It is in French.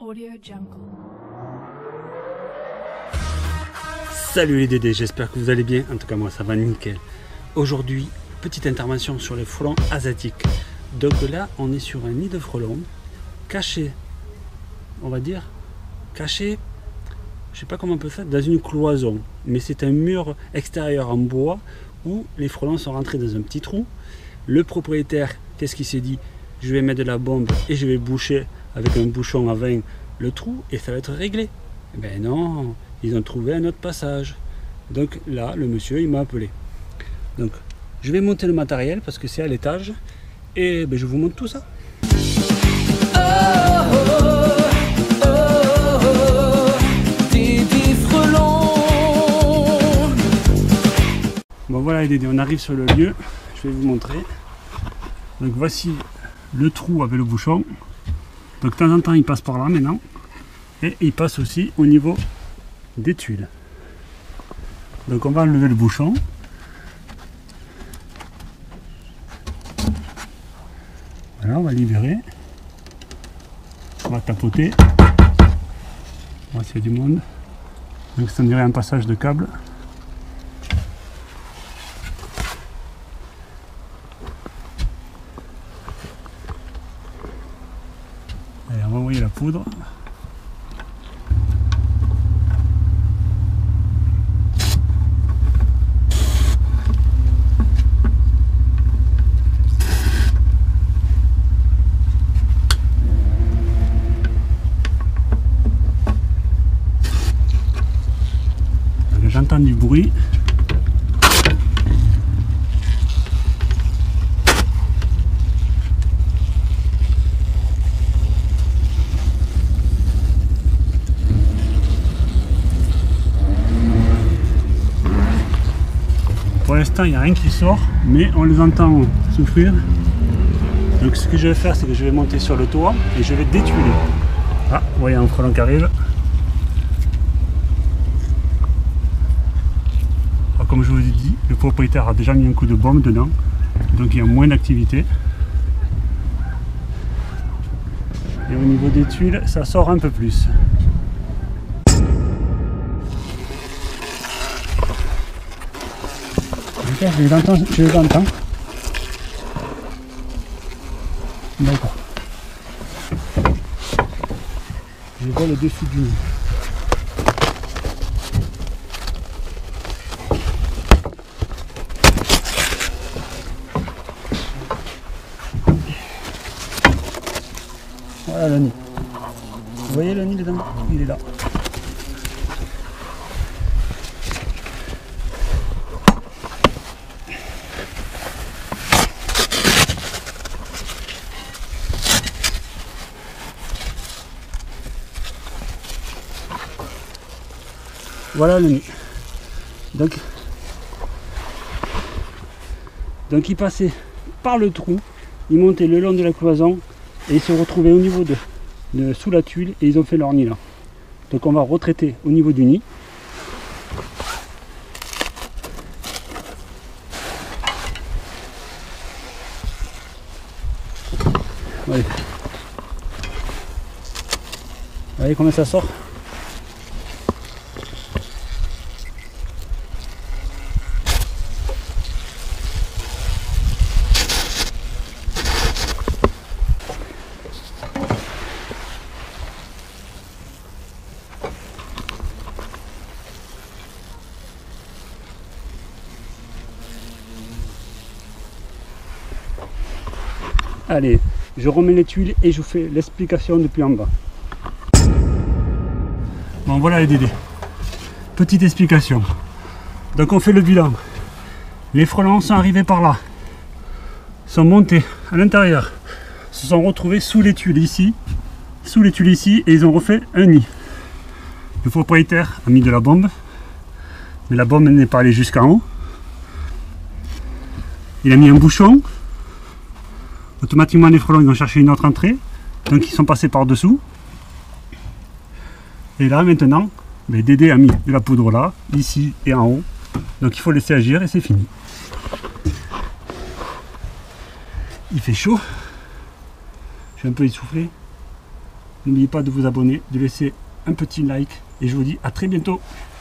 AudioJungle. Salut les Dédés, j'espère que vous allez bien, en tout cas moi ça va nickel. Aujourd'hui, petite intervention sur les frelons asiatiques. Donc là, on est sur un nid de frelons, caché, on va dire, caché, je sais pas comment on peut faire, dans une cloison. Mais c'est un mur extérieur en bois où les frelons sont rentrés dans un petit trou. Le propriétaire, qu'est-ce qu'il s'est dit? Je vais mettre de la bombe et je vais boucher avec un bouchon à vin le trou et ça va être réglé. Ben non, ils ont trouvé un autre passage. Donc là, le monsieur, il m'a appelé. Donc, je vais monter le matériel parce que c'est à l'étage et ben, je vous montre tout ça. Bon voilà les Dédés, on arrive sur le lieu, je vais vous montrer. Donc voici le trou avec le bouchon. Donc de temps en temps il passe par là maintenant. Et il passe aussi au niveau des tuiles. Donc on va enlever le bouchon. Voilà, on va libérer. On va tapoter. On va s'il y a du monde. Donc ça dirait un passage de câble. Allez, on va envoyer la poudre. J'entends du bruit. Pour l'instant, il n'y a rien qui sort, mais on les entend souffrir. Donc ce que je vais faire, c'est que je vais monter sur le toit et je vais détuiler. Ah, vous voyez un frelon qui arrive. Comme je vous ai dit, le propriétaire a déjà mis un coup de bombe dedans, donc il y a moins d'activité. Et au niveau des tuiles, ça sort un peu plus. Je les entends. D'accord. Je vois le dessus du nid. Voilà le nid. Vous voyez le nid dedans? Il est là. Voilà le nid. Donc il passait par le trou, il montait le long de la cloison. Et ils se retrouvaient au niveau de sous la tuile et ils ont fait leur nid là. Donc on va retraiter au niveau du nid. Allez. Vous voyez comment ça sort? Allez, je remets les tuiles et je vous fais l'explication depuis en bas. Bon voilà les Dédés. Petite explication. Donc on fait le bilan. Les frelons sont arrivés par là. Sont montés à l'intérieur. Se sont retrouvés sous les tuiles ici. Sous les tuiles ici et ils ont refait un nid. Le propriétaire a mis de la bombe. Mais la bombe n'est pas allée jusqu'en haut. Il a mis un bouchon. Automatiquement les frelons ils ont cherché une autre entrée, donc ils sont passés par dessous. Et là maintenant, Dédé a mis de la poudre là, ici et en haut. Donc il faut laisser agir et c'est fini. Il fait chaud. Je suis un peu essoufflé. N'oubliez pas de vous abonner, de laisser un petit like et je vous dis à très bientôt.